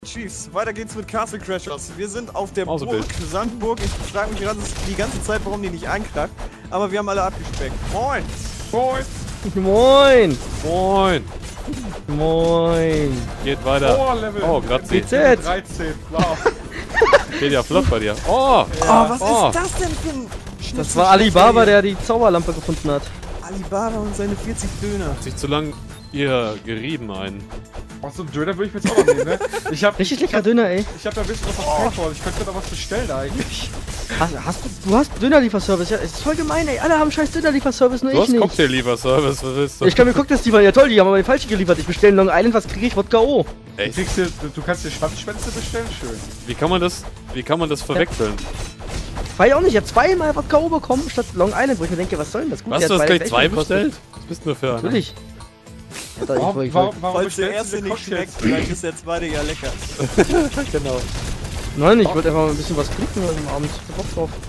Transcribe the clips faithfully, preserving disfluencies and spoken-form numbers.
Chiefs, weiter geht's mit Castle Crashers. Wir sind auf der Mausebild. Burg, Sandburg. Ich frage mich gerade die ganze Zeit, warum die nicht einklackt. Aber wir haben alle abgespeckt. Moin! Moin! Moin! Moin! Moin! Geht weiter. Oh, Level. Oh, Grazi. Geht's jetzt? dreizehn. Wow. Geht ja flott bei dir. Oh! Oh, was Oh. ist das denn für ein Schnitzel? Das war Alibaba, der die Zauberlampe gefunden hat. Alibaba und seine vierzig Döner. Hat sich zu lang hier gerieben einen. Auch so einen Döner würde ich mir jetzt auch noch nehmen, ne? Ich hab, Richtig ich hab, lecker Döner, ey. ich hab da ein bisschen was auf PayPal. Ich könnte da was bestellen eigentlich. Hast, hast du, du hast Dönerlieferservice, ja? Es ist voll gemein, ey. Alle haben scheiß Dönerlieferservice, nur Du ich hast nicht. Cocktail-Lieferservice, was willst du? Ich kann mir gucken, dass die waren ja toll, die haben aber den falschen geliefert. Ich bestelle Long Island, was kriege ich? Wodka O. Du, Echt? kriegst dir, du, du kannst dir Schwanzschwänze bestellen? Schön. Wie kann man das, wie kann man das verwechseln? War ja auch nicht, ich hab zweimal Wodka O bekommen statt Long Island, wo ich mir denke, was soll denn das? Gut, Was, der du hat hast beide gleich gleich zwei gekostet. bestellt? Was bist du für einer? Natürlich. Alter, ich, Warum, ich, warum, ich, warum Falls der bestellst du erste dir nicht Cocktails? schmeckt, vielleicht ist der zweite ja lecker. Genau. Nein, ich wollte einfach mal ein bisschen was trinken heute am Abend. Ich hab Bock drauf.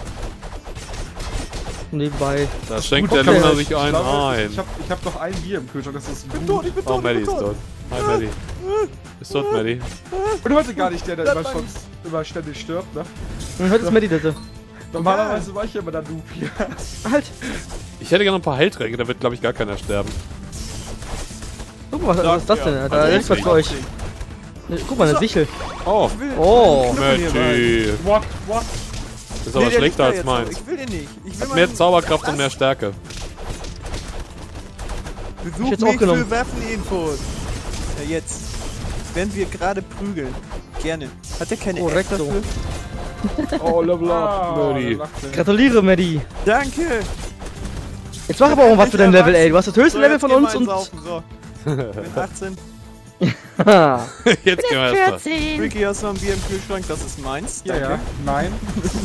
Nebenbei. Da schenkt Gut, der okay. Luna sich Ich einen glaube, ein. Ich hab, ich hab noch ein Bier im Kühlschrank, das ist Ich bin gut. tot, ich bin Oh, tot, ich Maddie bin ist tot. tot. Hi, Maddie. Ist tot, Maddie. Und heute gar nicht der, der immer, schon, immer ständig stirbt, ne? Und heute ist Maddie das. Normalerweise war ich ja immer der Noob hier. Halt. Ich hätte gerne ein paar Heiltränke, da wird glaube ich gar keiner sterben. Guck mal, was, was ist das denn? Da Also ist was für euch. Ne, Guck mal, eine Sichel. Oh, Ich will Oh. Knüppel hier rein. Maddie. What? What? Ist aber Nee, der liegt schlechter da als jetzt, meins. aber Ich will den nicht. Ich will Hat mal mehr den- Zauberkraft und Was? mehr Stärke. Besuch jetzt mich auch genommen. für Waffeninfos. Ja, jetzt. Während wir gerade prügeln. Gerne. Hat der keine App Korrekto. dafür? Oh, Level Ah, Maddie. da lacht er. Gratuliere, Maddie. Danke. Jetzt mach aber auch was für dein Level, ey. Du hast das höchste Level von uns und. Saufen. So. Ich bin achtzehn. Haha. Jetzt gehen wir erst mal. Ricky, hast du noch ein Bier im Kühlschrank? Das ist meins. Ja, Danke. ja. Nein.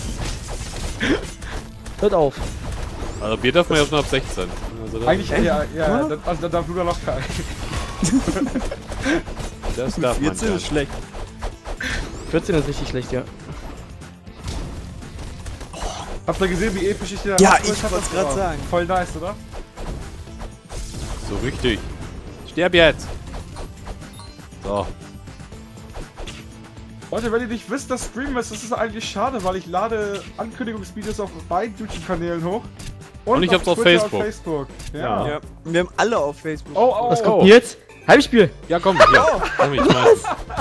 Hört auf. Also Bier darf man jetzt nur ab sechzehn. Also das, Eigentlich, ja, ja, ja. dann- Also dann darf du da noch keinen. das darf man vierzehn ja. ist schlecht. vierzehn ist richtig schlecht, ja. Habt ihr gesehen, wie episch ich den Ja, rausgeholt ich hab? wollt's Das grad war sagen. Voll nice, oder? So richtig. Sterb jetzt! So. Leute, wenn ihr nicht wisst, dass Stream ist, das ist eigentlich schade, weil ich lade Ankündigungsvideos auf beiden YouTube-Kanälen hoch. Und ich hab's auf Twitter Facebook. Und Facebook. Ja. Ja. Ja. Wir haben alle auf Facebook. Oh, oh, Was oh. kommt denn jetzt? Heimspiel. Ja, komm, hier. Komm, ich schmeiß.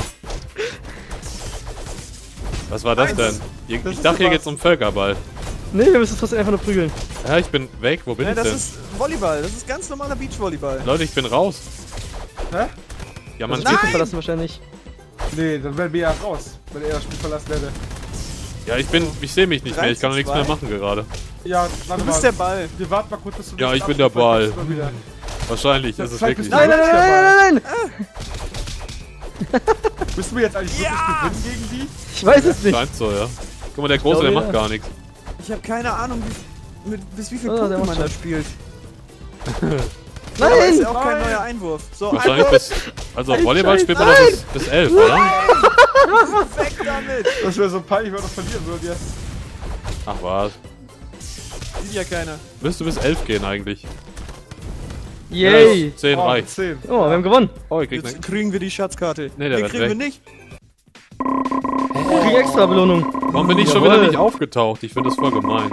Was war das Eins. denn? Ich, Das ich ist dachte, hier was. geht's um Völkerball. Nee, wir müssen trotzdem einfach nur prügeln. Ja, ich bin weg. Wo bin Nein, ich das denn? ist Volleyball. Das ist ganz normaler Beachvolleyball. Leute, ich bin raus. Hä? Ja, man Das Spiel Nein! verlassen wahrscheinlich. Nee, dann wären wir ja raus, wenn er das Spiel verlassen hätte. Ja, ich bin. Ich sehe mich nicht mehr. Ich kann doch nichts mehr machen gerade. Ja, warte Du bist mal. der Ball. Wir warten mal kurz, bis du Ja, das ich bin der abschließt, Ball. dann kommst du mal wieder. Wahrscheinlich Das ist es zeigt wirklich. mich Nein, nein, nein, nein, nein, nein! Müssen wir jetzt eigentlich wirklich Ja! gewinnen gegen die? Ich weiß es nicht. Scheint so, ja. Guck mal, der Große, der glaube, macht ja. gar nichts. Ich habe keine Ahnung, wie, mit, bis wie viel Oh, der Punkte macht man da schon. spielt. Aber ist Nein! ja auch kein Nein. neuer Einwurf. So, Wahrscheinlich bis. Also Ein Volleyball Scheiß. spielt man doch bis, bis elf, oder? weg damit. Das wäre so peinlich, wenn wir noch verlieren würden jetzt. Ach was. Sieht ja keiner. Müsste bis elf gehen eigentlich. Yay! zehn Oh, reicht. zehn. Oh, wir haben gewonnen. Oh, ich krieg Jetzt ne. kriegen wir die Schatzkarte. Nee, der nee, wird kriegen wir weg. nicht. Ich krieg extra Belohnung. Warum bin ich schon Jawohl. wieder nicht aufgetaucht? Ich finde das voll gemein.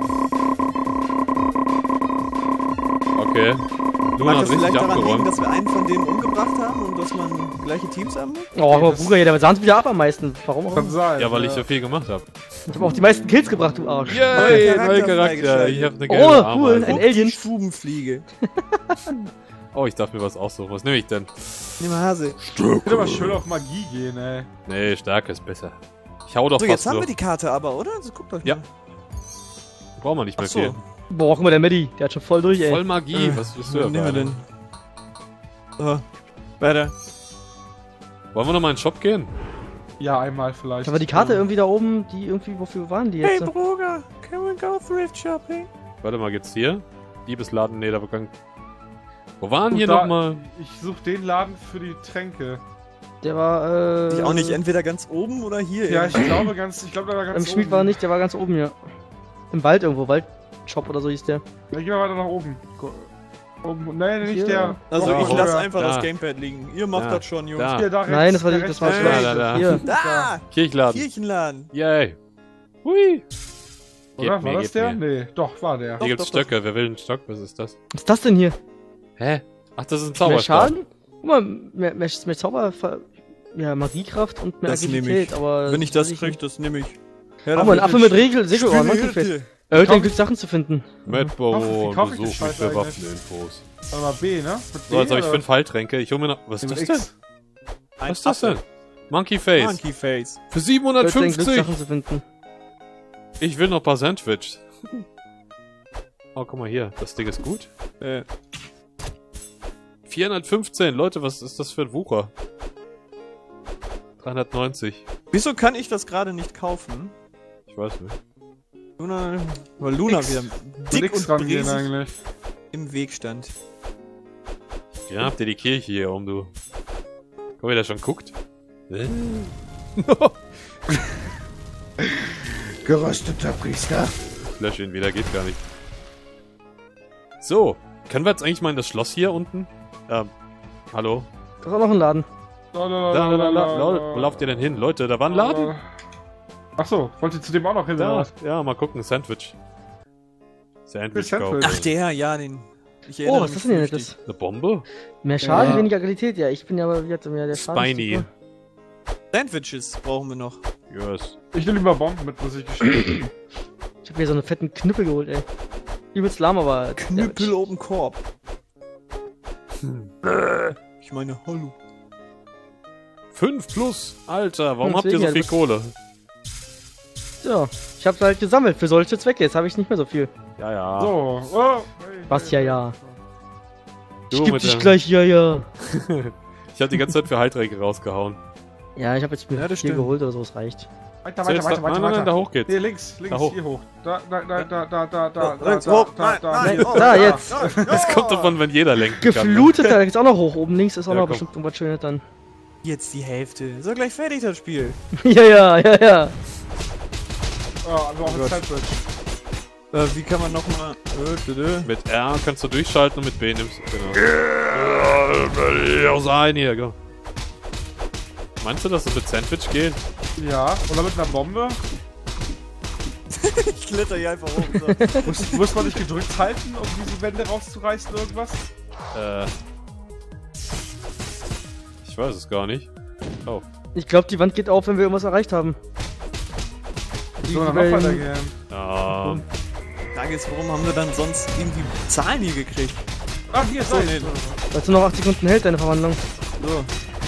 Okay. Luna Mag hat das vielleicht richtig daran liegen, abgeräumt. dass wir einen von denen umgebracht haben und dass man gleiche Teams haben muss? Oh, aber das- Bruder, ja, der sahnt wieder ab am meisten. Warum auch? Kann sein. Ja, weil ich so viel gemacht habe. Ich hab auch die meisten Kills gebracht, du Arsch. Yay, Charakter neuer Charakter. freigeschaltet. Ich hab eine gelbe Oh, cool, Ameise. ein Alien. Die Stubenfliege. Oh, ich darf mir was aussuchen. Was nehme ich denn? Nimm mal Hase. Ich würde aber schön auf Magie gehen, ey. Nee, Stärke ist besser. Ich hau doch So, fast jetzt haben so. wir die Karte aber, oder? Also, guckt euch Ja. mal. Brauchen wir nicht mehr Ach so. viel. Boah, guck mal, der Maddie, der hat schon voll durch, ey. Voll Magie. Äh, Was bist du Was da nehmen wir für denn? eine? So. Weiter. Wollen wir noch mal in den Shop gehen? Ja, einmal vielleicht. Aber die Karte irgendwie da oben, die irgendwie, wofür waren die Hey, jetzt? Bruder, can we go thrift shopping? Warte mal, geht's hier? Diebesladen? Nee, da war kein... Wo waren Und hier da- nochmal? Ich suche den Laden für die Tränke. Der war, äh... Die auch nicht entweder ganz oben oder hier. Ja, ich irgendwie. glaube ganz, ich glaube, da war ganz Im Schmied oben. war er nicht, der war ganz oben, ja. Im Wald irgendwo, Waldshop oder so hieß der. Ja, geh mal weiter nach oben. Oh, nee, nicht Hier. der. Also Noch ich höher. lasse einfach Da. das Gamepad liegen. Ihr macht Da. das schon, Jungs. Da. Hier, da rechts, Nein, das war, der das rechts, war der schlecht. Da, da, da. Hier. Da! Kirchladen. Kirchenladen. Yay. Hui. Oder? Gib War mir, das gib der? mir. Nee, doch, war der. Hier gibt's doch, doch. Stöcke. Wer will einen Stock? Was ist das? Was ist das denn hier? Hä? Ach, das ist ein Mehr Zauberstab. Schaden? Guck mal, mehr, mehr, mehr Zauber, ja, Magiekraft und mehr Das nehm Agilität, ich. aber... Wenn ich das weiß krieg, nicht. das nehme ich. Her Guck mal, ein damit. Affe mit Regel, Segelohren, Monkeyface. Spielhilfe. Erhöht Kauf- dein Glück, Sachen zu finden. Matt Wie Baron, kauf ich besuch die mich Scheiße für eigentlich? Waffeninfos. Warte mal, B, ne? Mit So, jetzt habe ich oder? fünf Heiltränke. Ich hol mir noch... Was ist Mit das denn? X. Ein Was ist das Affe. denn? Monkey Face. Monkey Face. Für Erhöht dein Glück, siebenhundertfünfzig. Sachen zu finden. Ich will noch ein paar Sandwich. Oh, guck mal hier. Das Ding ist gut. Äh, vierhundertfünfzehn. Leute, was ist das für ein Wucher? dreihundertneunzig. wieso kann ich das gerade nicht kaufen? Ich weiß nicht. Luna, weil Luna X. wieder Mit dick X und rangehen bresig eigentlich. im Weg stand. Ja, habt ihr die Kirche hier um, du. Guck mal, wie der schon guckt. Hä? Gerösteter Priester. Ich lösche ihn wieder, geht gar nicht. So, können wir jetzt eigentlich mal in das Schloss hier unten? Ähm, hallo? Da ist auch noch ein Laden. Da, Da, da, da, da, lol, wo lauft ihr denn hin? Leute, da war ein Laden. Achso, wollt ihr zu dem auch noch hin? oder Da, was? ja, mal gucken, Sandwich. Sandwich Sandwich. kaufen. Ach, der, ja, den. Ich Oh, erinnere was ist mich das denn hier flüchtig. nettes? Eine Bombe? Mehr Schaden, Ja. weniger Agilität. Ja, ich bin ja aber wieder mehr der Schaden. Spiny. Sandwiches brauchen wir noch. Yes. Ich nehme lieber Bomben mit, muss ich gestehen. Ich hab hier so einen fetten Knüppel geholt, ey. Übelst lahm, aber... Knüppel oben Korb. Äh, Ich meine, hallo. fünf plus? Alter, warum Hm, habt ihr so deswegen, viel ja, Kohle? So, ich hab's halt gesammelt für solche Zwecke. Jetzt habe ich nicht mehr so viel. Ja, ja. So. Oh. Was, ja, ja. Du Ich geb mit dich dem- gleich, ja, ja. Ich hab die ganze Zeit für Heilträge rausgehauen. Ja, ich habe jetzt mir Ja, das viel stimmt. geholt oder so, es reicht. Weiter, So, weiter, jetzt weiter, da, weiter, nein, nein, nein, da weiter. hoch geht's. Hier, links, links, Da hoch. hier hoch. Da, da, da, da, da, da, da, Oh, da, links, da, hoch, da, nein, da, nein, da. oh, da, ja, jetzt. ja, Das kommt davon, wenn jeder lenken kann. ne? Geflutet, da gibt's auch noch hoch. Oben links ist auch Ja, noch komm. bestimmt irgendwas Schönes dann. Jetzt die Hälfte. Ist doch gleich fertig, das Spiel. ja, ja, ja, ja. Oh, wir brauchen Oh Gott. Sandwich. Äh, wie kann man nochmal... Äh, bitte. Mit R kannst du durchschalten und mit B nimmst du. Genau. Ja, auch sein hier, genau. Meinst du, dass es mit Sandwich geht? Ja, oder mit einer Bombe. Ich kletter hier einfach hoch. So. Muss, muss man nicht gedrückt halten, um diese Wände rauszureißen, irgendwas? Äh. Ich weiß es gar nicht. Oh. Ich glaube, die Wand geht auf, wenn wir irgendwas erreicht haben. Die, So, dann weil- noch weitergehen. Ja. Die Frage ist, warum haben wir dann sonst irgendwie Zahlen hier gekriegt? Ah, hier, So, so. nee. Weil es nur noch acht Sekunden hält, deine Verwandlung. So.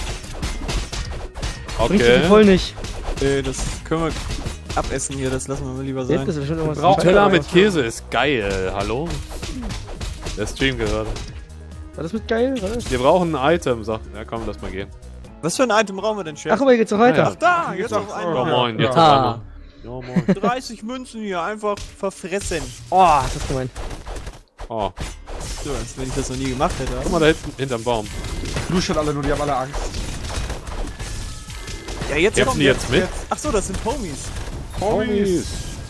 Bringt okay. Okay. voll nicht. Äh, das können wir abessen hier, das lassen wir mal lieber Da hinten sein. ist bestimmt irgendwas. Braucht Teller. Teller aber mit Käse ist geil. Hallo? Der Stream gerade. War das mit geil? War das? Wir brauchen ein Item, sagt. Ja, komm, lass mal gehen. Was für ein Item brauchen wir denn, Chef? Ach, aber hier geht's noch weiter. Ach da, Hier jetzt geht's auf auch- Ja, einmal. moin, jetzt Ja. auf Ah. einmal. Ja, moin. dreißig Münzen hier, einfach verfressen. Oh, das ist gemein. Oh, So, als wenn ich das noch nie gemacht hätte. guck mal da hinten, hinterm Baum. Du schon alle nur, die haben alle Angst. Ja, jetzt Kämpfen kommt die jetzt mit? Ach so, das sind Homies. Homies.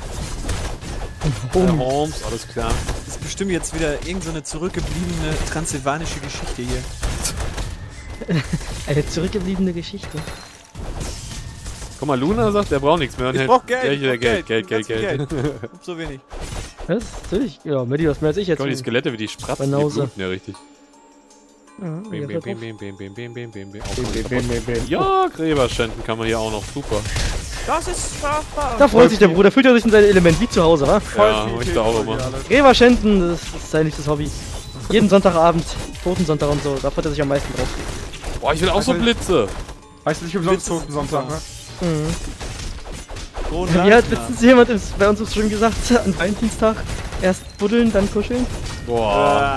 Äh, Holmes, alles klar. Das ist bestimmt jetzt wieder irgendeine so eine zurückgebliebene transsilvanische Geschichte hier. Eine zurückgebliebene Geschichte. Guck mal, Luna sagt, der braucht nichts mehr. Und Ich hält- brauch Geld, Ja, ich hier, brauch Geld, Geld, Geld, Geld, Geld. ganz viel Ich hab so wenig. Was? Natürlich. Ja, Medi, du hast mehr als ich jetzt. Guck mal, die Skelette, wie die spratzen, die Banause. bluten ja richtig. Ja, Bim, hier bim, ist er bim, drauf. bim, bim, bim, bim, bim, bim. Oh, komm, ja, Gräber schänden kann man hier auch noch. Super. Das ist strafbar. Da freut sich der Bruder, fühlt er sich in sein Element wie zu Hause, wa? Ja, ich da auch immer. Gräber schänden, das ist sein liebstes Hobby. Jeden Sonntagabend, Totensonntag und so, da freut er sich am meisten drauf. Boah, ich will auch so Blitze. Heißt nicht umsonst Witz ist Toten Sonntag, ne? Mhm. Frohen Wie Dank, hat ja. letztens jemand im, bei uns im Stream gesagt, an Valentinstag erst buddeln, dann kuscheln? Boah,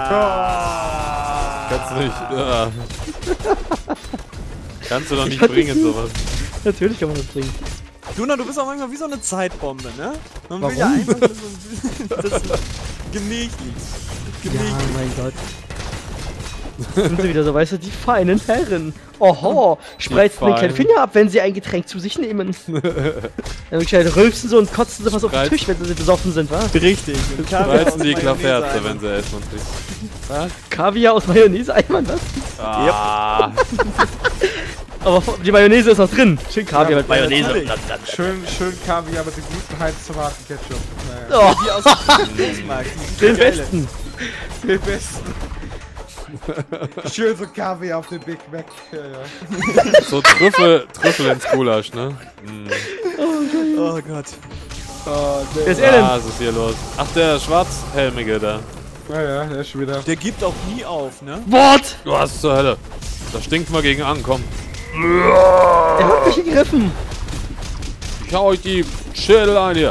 Ah. kannst du nicht. Ja. Kannst du doch Ich nicht fand bringen, das gut. sowas. Natürlich kann man das bringen. Duna, du bist auch manchmal wie so eine Zeitbombe, ne? Man will Warum? ja einfach nur so ein das ist gemächlich. Ja, Gemächlich. mein Gott. Sind sie wieder so, weißt du, die feinen Herren. Oho, spreizen den kleinen feinen. Finger ab, wenn sie ein Getränk zu sich nehmen. Dann gescheit rülpsen sie und kotzen sie was auf den Spreiz- Tisch, wenn sie besoffen sind, wa? Richtig. Und Kaviar Reizen aus die Mayonnaise Klaffherze, ein. wenn sie essen und trinken. Was? Kaviar aus Mayonnaise, einmal was? Ah, Aber die Mayonnaise ist noch drin. Schön Kaviar Ja, mit Mayonnaise. natürlich. Schön, schön Kaviar mit dem guten Heinz-Tomaten-Ketchup. Naja. Oh, Die aus dem Großmarkt. die den geile. besten. Den besten. Schön so Kaviar auf den Big Mac. Ja, ja. so Trüffel, Trüffel ins Gulasch, ne? Mm. Oh Gott. Oh, Wer der, ist er denn? Ah, was ist hier los? Ach, der Schwarzhelmige da. ja, ja, der ist schon wieder. Der gibt auch nie auf, ne? Wort! Du hast zur Hölle. Da stinkt mal gegen an, komm. Er hat mich gegriffen. Ich hau euch die Schädel ein hier.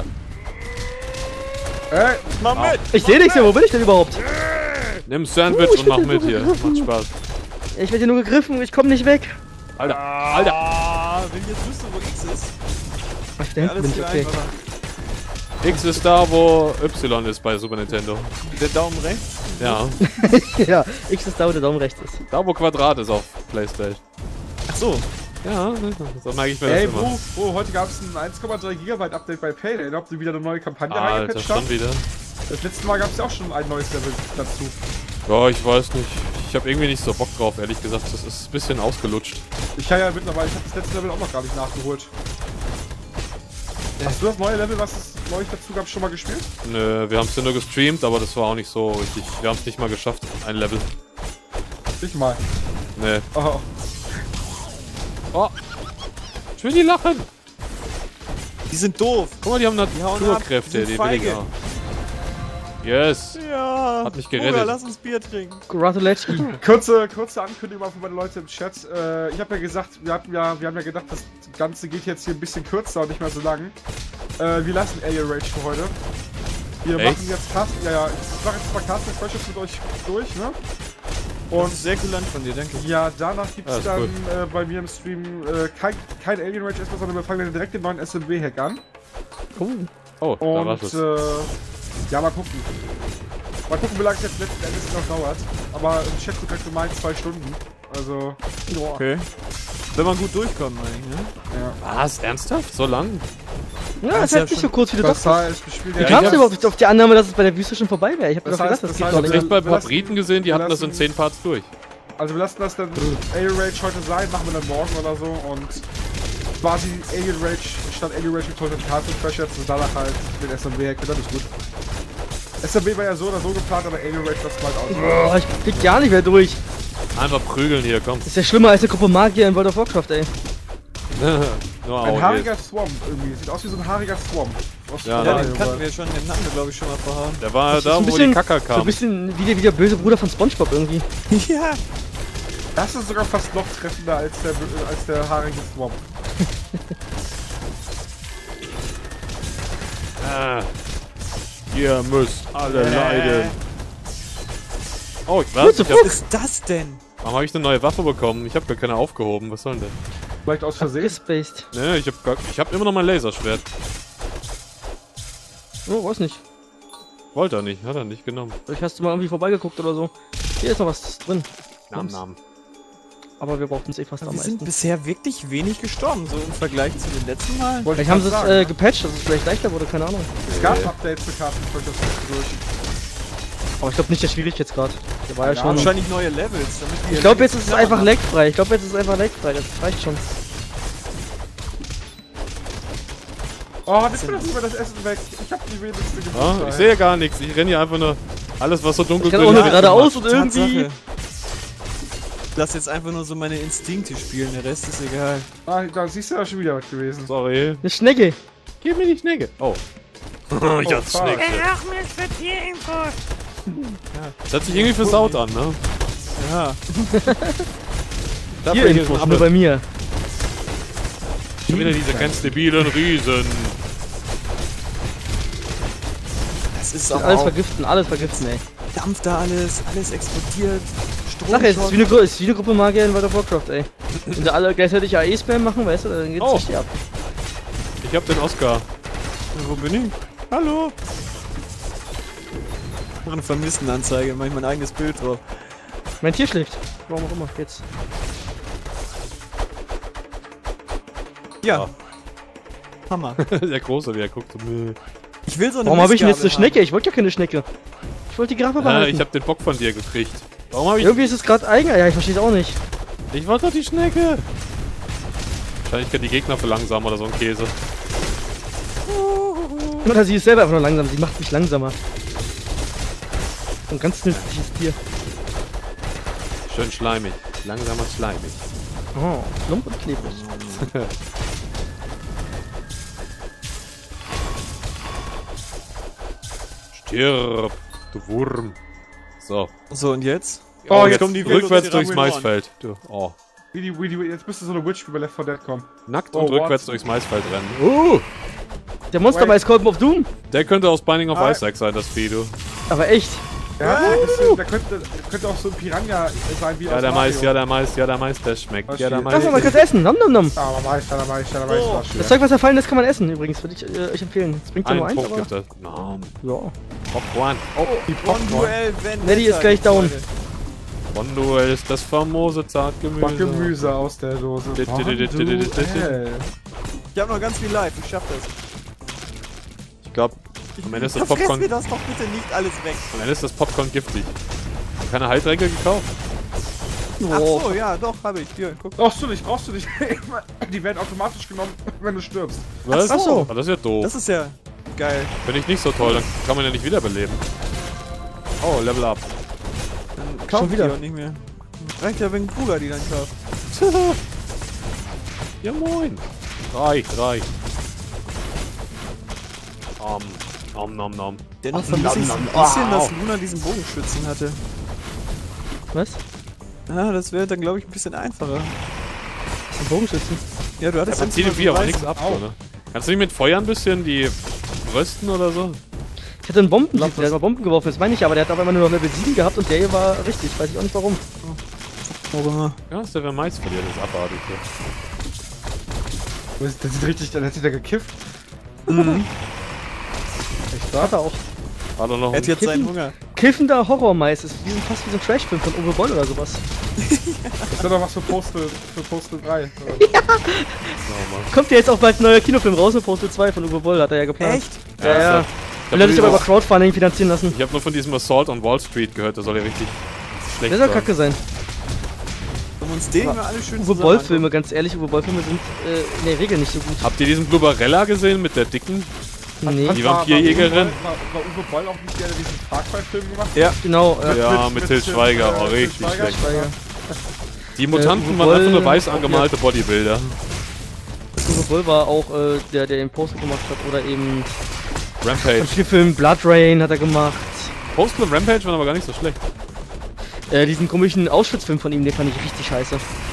Ey, Mach mit! Ich sehe nichts mehr, wo bin ich denn überhaupt? Nimm Sandwich Uh, ich und mach bin mit so hier. gegriffen. Macht Spaß. Ich werde hier nur gegriffen, ich komme nicht weg. Alter, Alter. Ah, wenn ich jetzt wüsste, wo X ist. Ach, ich wäre denke, alles bin ich viel okay. einfacher. X ist da, wo Y ist bei Super Nintendo. Der Daumen rechts. Ja. Ja, X ist da, wo der Daumen rechts ist. Da, wo Quadrat ist auf Playstation. Ach so. Ja, so merke ich mir ey, das immer. wo, wo, heute gab es ein eins Komma drei Gigabyte Update bei Payday. Ob sie wieder eine neue Kampagne Alter, reingepatcht schon haben? wieder. Das letzte Mal gab es ja auch schon ein neues Level dazu. Ja, ich weiß nicht. Ich habe irgendwie nicht so Bock drauf, ehrlich gesagt. Das ist ein bisschen ausgelutscht. Ich kann ja mittlerweile, ich habe das letzte Level auch noch gar nicht nachgeholt. Hast du das neue Level, was es neu dazu gab, schon mal gespielt? Nö, wir haben es ja nur gestreamt, aber das war auch nicht so richtig. Wir haben es nicht mal geschafft, ein Level. Ich mal. Nee. Oh. Oh. Ich will die lachen. Die sind doof. Guck mal, die haben hauen ab, Naturkräfte, die sind die feige. Wikinger. Yes. Ja. Hat mich gerettet. Bruder, lass uns Bier trinken. Gratulacki. Kurze, kurze Ankündigung mal für meine Leute im Chat. Äh, ich habe ja gesagt, wir hatten ja, wir haben ja gedacht, das Ganze geht jetzt hier ein bisschen kürzer und nicht mehr so lang. Äh, wir lassen Alien Rage für heute. Wir Echt? machen jetzt Cast, ja, ja, ich mache jetzt mal Casting Questions mit euch durch, ne? Und Und sehr kulant von dir, danke. ja, danach gibt es Ja, dann ist äh, bei mir im Stream äh, kein, kein Alien Rage erstmal, sondern wir fangen dann direkt den neuen S M W-Hack an. Oh. Oh, da war's Und es. äh, ja, mal gucken. Mal gucken, wie lange es jetzt letzten Endes noch dauert. Aber im Chat wird halt gemeint zwei Stunden. Also, ja. Okay. Wenn man gut durchkommt, meine ich, ne? Was? Ernsthaft? So lang? Ja, Das das ist ja ist nicht so schon- kurz, wie du Das dachtest. heißt, wir spielen Wie ja kamst du hab's- überhaupt auf die Annahme, dass es bei der Wüste schon vorbei wäre? Ich hab Das doch heißt- gedacht, das das geht heißt, noch Ich länger. hab bei ein paar lassen- Briten gesehen, die wir hatten das in lassen- zehn Parts durch. Also wir lassen das dann Alien Rage heute sein, machen wir dann morgen oder so und quasi Alien Rage, statt Alien Rage mit heute Casting Crash jetzt und danach halt den S M W-Hack, das ist gut. S M W war ja so oder so geplant, aber Alien Rage das bald aus. Oh, ich blick gar nicht mehr durch. Einfach prügeln hier, komm. Das ist ja schlimmer als eine Gruppe Magier in World of Warcraft, ey. Nur Ein Augen haariger Swamp irgendwie, sieht aus wie so ein haariger Swamp. Aus Ja, Ja, Australien, den kannten aber- wir schon, den hatten wir, glaube ich, schon mal verhauen. Der war Das ist da, ein wo bisschen- die Kacker So kam. ein bisschen wie der, wie der böse Bruder von Spongebob irgendwie. Ja. Das ist sogar fast noch treffender als der, als der haarige Swamp. Ah. Ihr müsst alle Äh. leiden. Oh, ich What was? the Ich Was hab, ist das denn? warum habe ich eine neue Waffe bekommen? Ich habe gar keine aufgehoben. Was soll denn das? Vielleicht aus Versehen. Gespaced. Nee, ich habe gar, ich hab immer noch mein Laserschwert. Oh, weiß nicht. Wollte er nicht, hat er nicht genommen. Vielleicht hast du mal irgendwie vorbeigeguckt oder so. Hier ist noch was drin. Nam, Nimm's. nam. Aber wir brauchten es eh fast am Wir sind meisten. bisher wirklich wenig gestorben, so im Vergleich zu den letzten Malen. Wollte ich Vielleicht haben sie grad es sagen. äh, gepatcht, dass es vielleicht leichter wurde, keine Ahnung. Es gab Updates für Casting Crash durch. Aber ich glaube nicht der Schwierigkeitsgrad. Der war ja, Ja, schon. Wahrscheinlich neue Levels. Damit wir Ich glaube jetzt ist es knaller einfach machen. lagfrei. Ich glaube jetzt ist es einfach lagfrei. Das reicht schon. Oh, jetzt bin ich über das Essen weg. Ich hab die wenigste gefunden. Ah, ich sehe gar nichts. Ich renne hier einfach nur. Alles, was so dunkel Ich kann auch nur ist, geradeaus und irgendwie. Tatsache. Ich lass jetzt einfach nur so meine Instinkte spielen, der Rest ist egal. Ah, da siehst du ja schon wieder was gewesen. Sorry. Eine Schnecke. Gib mir die Schnecke. Oh. ich Oh, hatte fuck. Schnecke. Das hört sich irgendwie versaut an, ne? Ja. Dafür Hier hier ist ein Infos, nur bei Apfel. mir. Schon wieder diese ganz debilen Riesen. Das ist Das auch alles vergiften, alles vergiften, ey. dampft da alles, alles explodiert. Strom. Sag jetzt, es ist wie eine, Gru- es ist wie eine Gruppe Magier in World of Warcraft, ey. Wenn sie alle gleichzeitig A E-Spam machen, weißt du, dann geht's Oh. richtig ab. Ich hab den Oscar. Wo bin ich? Hallo? Ich mache eine Vermisstenanzeige, mach ich mein eigenes Bild drauf. Mein Tier schläft. Warum auch immer. Jetzt. Ja. Ja. Hammer. Der Große, wie er guckt. So, nö. Ich will so eine Warum habe ich denn jetzt eine Mistgabel Schnecke? Ich wollte ja keine Schnecke. Ich wollte die Giraffe Ah, behalten. ich hab den Bock von dir gekriegt. Warum hab ich... Irgendwie ist es gerade eigen. Ja, ich verstehe es auch nicht. Ich wollte doch die Schnecke. Wahrscheinlich können die Gegner verlangsamen oder so ein Käse. Oder sie ist selber einfach nur langsam. Sie macht mich langsamer. Ein ganz nützliches Tier. Schön schleimig. Langsam und schleimig. Oh, plump und klebrig. Stirb, du Wurm. So. So, und jetzt? Oh, jetzt, jetzt kommen die rückwärts durchs Velociraptor. Maisfeld. Du. Oh. Wie die, wie die, jetzt müsste so eine Witch wie bei Left four Dead kommen. Nackt Oh, und what? rückwärts durchs Maisfeld rennen. Uh, Der Monster-Mais-Kolben auf Doom? der könnte aus Binding of Ah. Isaac sein, das Vieh, du. Aber echt. Ja, so ein bisschen, da könnte, könnte auch so ein Piranha sein wie Ja, aus der Mario. Mais, ja, der Mais, ja, der Mais, der schmeckt. Ja, der Verstehe. Mais. Lass mal, man kann es essen. Nom nom nom. Ah, aber Mais, ja, der Mais, ja, der Mais war schön. Das Zeug, was erfallen ist, kann man essen übrigens. Würde ich äh, euch empfehlen. Es bringt ja Ein nur eins, Punkt aber... gibt es. No. Ja. Popcorn. Die Popcorn. Duell, wenn Neddy ist gleich down. Bonduell ist das famose Zartgemüse. Backgemüse aus der Dose. Dit, dit, dit, dit, dit, dit, dit. Bonduell. Ich hab noch ganz viel live, ich schaff das. Ich glaube, am Ende ist das Verfress Popcorn, mir das doch bitte nicht alles weg. am Ende ist das Popcorn giftig. Keine Heiltränke gekauft? Ach Oh. so, ja, doch, habe ich. Hier, guck. Brauchst du nicht, brauchst du nicht. Die werden automatisch genommen, wenn du stirbst. Was? Ach so. Ah, das ist ja doof. Das ist ja geil. Finde ich nicht so toll, dann kann man ja nicht wiederbeleben. Oh, Level up. Dann kauft wieder. die auch nicht mehr. Reicht ja, wenn Bruder die dann kauft. Ja moin. Reicht, reicht. Om, om, nom, nom. Dennoch vermisse ich ein bisschen, dass Luna diesen Bogenschützen hatte. Was? Ah, das wäre dann, glaube ich, ein bisschen einfacher. Ein Bogenschützen. Ja, du hattest Ja, man zieht immer im so Vier aber weiß- nichts ab, so, ne? Kannst du nicht mit Feuer ein bisschen die rösten oder so? Ich hatte einen Bomben, der hat mal Bomben geworfen, das meine ich, aber der hat auf einmal nur noch Level sieben gehabt und der hier war richtig, weiß ich auch nicht warum. Warum immer? Ja, ist der wer Mais verliert, das ist abartig. Ja. Das sieht richtig, dann hat sich da gekifft. Mhm. Echt Hat wahr? er auch. Hat er noch Er hat ein... jetzt seinen Kiffen? Hunger. Kiffender Horror-Mais ist wie, fast wie so ein Trashfilm von Uwe Boll oder sowas. Das wäre doch was für Postal, für Postal drei. Kommt ja jetzt auch bald ein neuer Kinofilm raus mit Postal zwei von Uwe Boll, hat er ja geplant. Echt? Ja, ja. Ich Will er hab sich aber über nur- Crowdfunding finanzieren lassen. ich hab nur von diesem Assault on Wall Street gehört, der soll ja richtig schlecht Der soll sein. kacke sein. Sollen wir uns den mal alle schön Uwe zusammen Boll-Filme, ganz ehrlich, Uwe Boll-Filme sind äh, in der Regel nicht so gut. Habt ihr diesen Blubberella gesehen mit der dicken? Nee, Die Vampirjägerin? War, war, war Uwe Boll auch nicht der, der diesen Far Cry-Film gemacht hat? Ja. genau. Äh, Ja, mit- mit, mit Til Til- Schweiger, äh, oh, Til richtig Schweiger? schlecht. Schweiger. Die Mutanten Äh, waren einfach nur Uwe weiß Boll- angemalte Bodybuilder. Uwe Boll war auch äh, der, der den Postal gemacht hat. Oder eben Rampage. von vier Filmen Blood Rain hat er gemacht. Postal und Rampage waren aber gar nicht so schlecht. Äh, diesen komischen Auschwitz-Film von ihm, den fand ich richtig scheiße.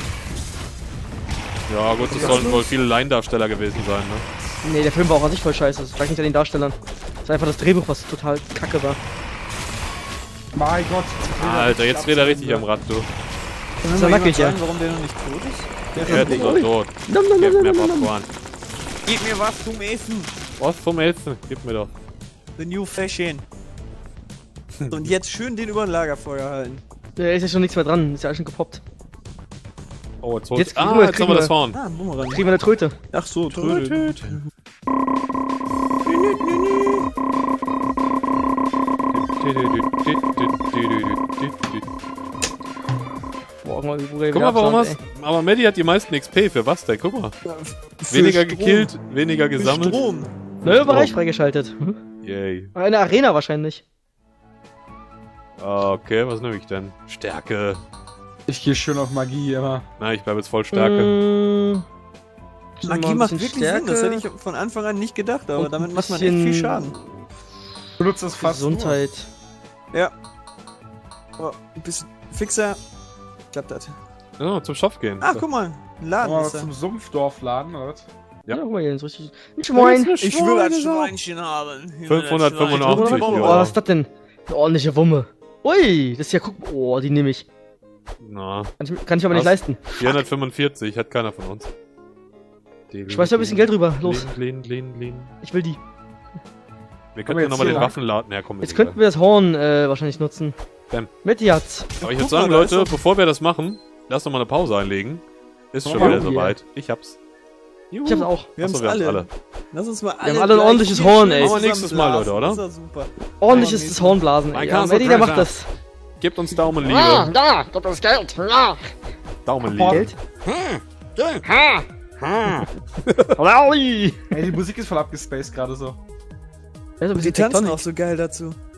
Ja gut, das sollen wohl viele Laiendarsteller gewesen sein, ne? Nee, der Film war auch an sich voll scheiße. Das lag nicht an den Darstellern. Das war einfach das Drehbuch, was total kacke war. Mein Gott. Alter, jetzt dreht er richtig am Rad, du. Kann Das mir ist mal ja jemand nackig, ja. sagen, warum der noch nicht tot ist? Der Der ist ist doch tot. Nom, nom, Gib nom, mir nom, nom, nom. Popcorn. Gib mir was zum Essen. Was vom Essen? Gib mir doch. The new fashion. Und jetzt schön den über ein Lagerfeuer halten. Da ist ja schon nichts mehr dran. Ist ja alles schon gepoppt. Oh, jetzt holt Jetzt kriegen Ah, wir- jetzt haben kriegen wir wir- das Horn. Ah, Bumerang. Kriegen wir eine Tröte. Ach so, Trödel. Boah, guck mal, wie Bruder Guck mal, warum hast... Aber Maddie hat die meisten X P. Für was denn? Guck mal. Für Weniger Strom. gekillt, weniger Für gesammelt. Strom. Neuer Bereich freigeschaltet. Hm? Yay. Eine Arena wahrscheinlich. Ah, okay, was nehme ich denn? Stärke. Ich gehe schön auf Magie, immer. Na, ich bleibe jetzt voll Stärke. Mmh. Magie macht wirklich Sinn, das hätte ich von Anfang an nicht gedacht, aber Und damit ein macht man echt bisschen viel Schaden. Benutzt das fast Gesundheit. Ja. Aber ein bisschen fixer klappt das. Ja, zum Shop gehen. Ah, guck mal, ein nur. Laden Aber ist da. zum Sumpfdorfladen, oder was? Ja. Ja, guck mal hier, ist richtig. Ein Schwein. Ich will ein Schweinchen haben. Ich will ein fünfhundertfünfundachtzig, Schwein. ja. Oh, was ist das denn? Eine ordentliche Wumme. Ui, das ist ja, guck, oh, die nehme ich. Na, Kann ich, kann ich aber nicht Was? leisten. vierhundertfünfundvierzig, hat keiner von uns. Schmeiß da ein bisschen Geld rüber, los. Lean, lean, lean. Ich will die. Wir Aber könnten ja jetzt nochmal den hier lang. Waffenladen herkommen. Jetzt könnten wir das Horn äh, wahrscheinlich nutzen. Bam. Mitty hat's. Aber ich Guck würde sagen, mal, da ist Leute, doch- bevor wir das machen, lass doch mal eine Pause einlegen. Ist schon mal wieder hier. soweit. Ich hab's. Juhu. Ich hab's auch. Wir Achso, haben's wir haben's alle. alle. Lass uns mal alle. haben alle ein gleich ordentliches hier Horn, schön ey. Machen wir nächstes Mal, Leute, oder? Das ist ja super. Ordentliches Ja, das Hornblasen, ey. Mein Ja, Castle Mitty, der macht Treasure. das. Gebt uns Daumen, Ja, Liebe. ja, gib uns Geld. Ja. Daumen, Liebe. Geld? Ha. Rally! Ey, die Musik ist voll abgespaced gerade so. Ja, so ein Die bisschen tanzen Tectonic. auch so geil dazu.